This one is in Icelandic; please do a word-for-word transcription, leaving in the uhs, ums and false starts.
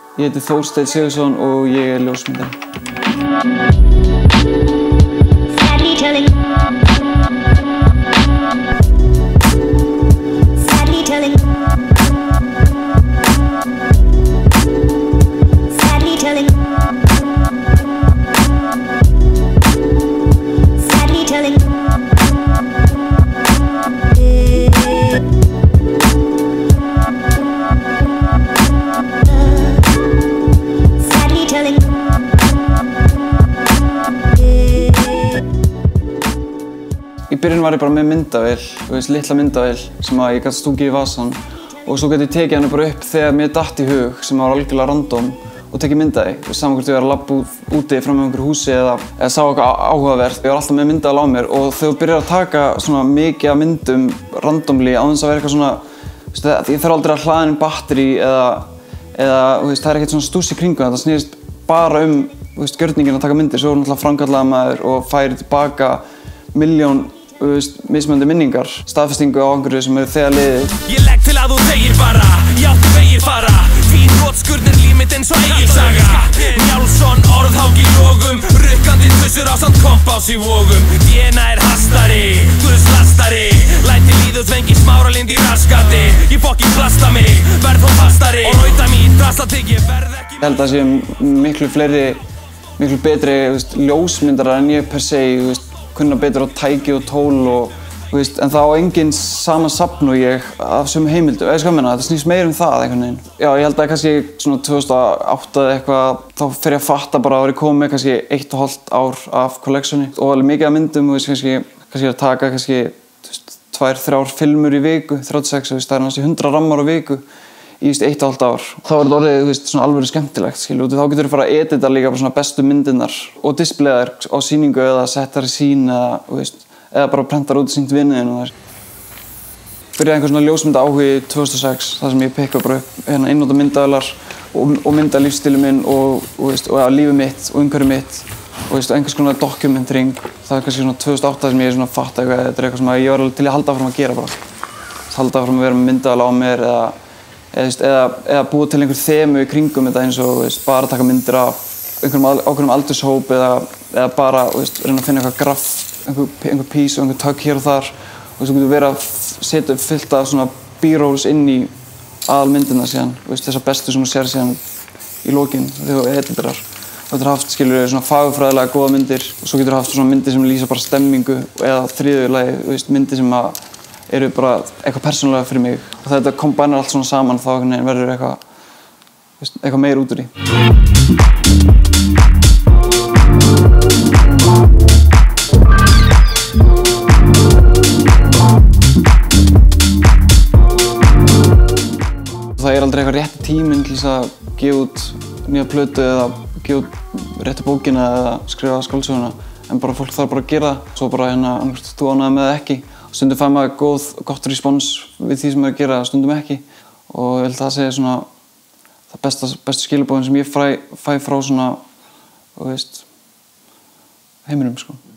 Ég heiti Þórsteinn Sigurðsson og ég er ljósmyndari. Sadly telling Sadly telling Sadly telling Sadly telling Í byrjun var ég bara með myndavél, þú veist, litla myndavél sem að ég gat stungið í vasann og svo gat ég tekið hana bara upp þegar mér datt í hug sem var algjörlega random og tekið myndaði. Þú veist, saman hvort ég var að labba úti fram með einhverju húsi eða, eða sá eitthvað áhugavert. Ég var alltaf með myndavél á mér og þegar þú byrjar að taka svona mikið af myndum randomly á þess að vera eitthvað svona, þú veist, ég þarf aldrei að hlaða inn batteri eða, eða, þú veist, það er ekkert svona stúss í kringum þetta. Það snýrist bara um, þú veist, gjörningin að taka myndir. Svo er náttúrulega framkallaður maður og færi tilbaka milljón mismunandi minningar, staðfestingu á einhverju sem eru þegar liðið. Ég legg til að þú þegir bara, já þú vegir fara. Þín hnotskurn er límit eins og Egilssaga. Njálsson, orðhák í logum, rukkandi tussur ásamt kompás í vogum. Déna er hastari, guðslastari, læti líðut vengi smáralind í raskati. Ég fokkin plasta mig, verð þó fastari og rauta mín draslatygg, ég verð ekki. Ég held að það séu miklu fleiri, miklu betri veist, ljósmyndarar en ég per se, veist, kunna betur á tæki og tól og, veist, en það á enginn sama safn og ég af sömu heimildu. Eða sko meina, þetta snýst meir um það einhvern veginn. Já, ég held að kannski svona tvö þúsund og átta eða eitthvað, þá fer ég að fatta bara að ég kom með kannski eitt og hálft ár af collectioni og alveg mikið af myndum, veist, kannski, kannski að taka kannski, þú veist, tvær, þrjár filmur í viku, þrjátíu og sex, veist, það er næstu hundrað rammar á viku í veist, eitt og hálft ár. Þá er þetta orðið, þú veist, svona alveg skemmtilegt, skilju, og þá getur þú fara að edita líka bara svona bestu myndirnar og displaya þær á sýningu eða setja þær í sín eða, þú veist, eða bara prentar út sýnt vinniðinu og þær. Byrjaði einhver svona ljósmynda áhugi tvö þúsund og sex, þar sem ég pikkaði bara upp hérna einnota myndavélar og, og mynda lífstíli minn og, og, veist, og ja, lífið mitt og umhverfið mitt og, veist, og einhvers konar documenting. Það er kannski svona tvö þúsund og átta sem ég svona fatta eitthvað, þetta er eitthvað sem ég var alveg til að halda áfram að gera bara. Halda áfram að vera með myndavél á mér eða eða, eða búa til einhver þemu í kringum þetta eins og veist, bara taka myndir af einhverjum ákveðnum aldurshóp eða, eða bara veist, reyna að finna eitthvað graff, einhver, einhver piece og einhver tugg hér og þar og þú getur verið að setja upp fullt af svona b-rolls inn í aðalmyndina síðan, veist, þessar bestu sem þú sér síðan í lokin þegar þú editarar. Þú getur haft skilur svona fagurfræðilega góða myndir og svo getur haft svona myndir sem lýsa bara stemmingu eða þriðju lagi, veist, myndir sem að eru bara eitthvað persónulega fyrir mig og þetta kombinar allt svona saman þá verður eitthvað, veist, eitthvað meir út úr því. Það er aldrei eitthvað rétti tíminn til þess að gefa út nýja plötu eða gefa út réttu bókina eða skrifa skáldsöguna en bara fólk þarf bara að gera það svo bara hérna annars þú ánægður með það ekki. Stundum fær maður góð, gott respons við því sem maður gera, stundum ekki og ég held að það sé svona það besta, bestu skilabóðin sem ég fæ, fæ frá svona, þú veist, heiminum sko.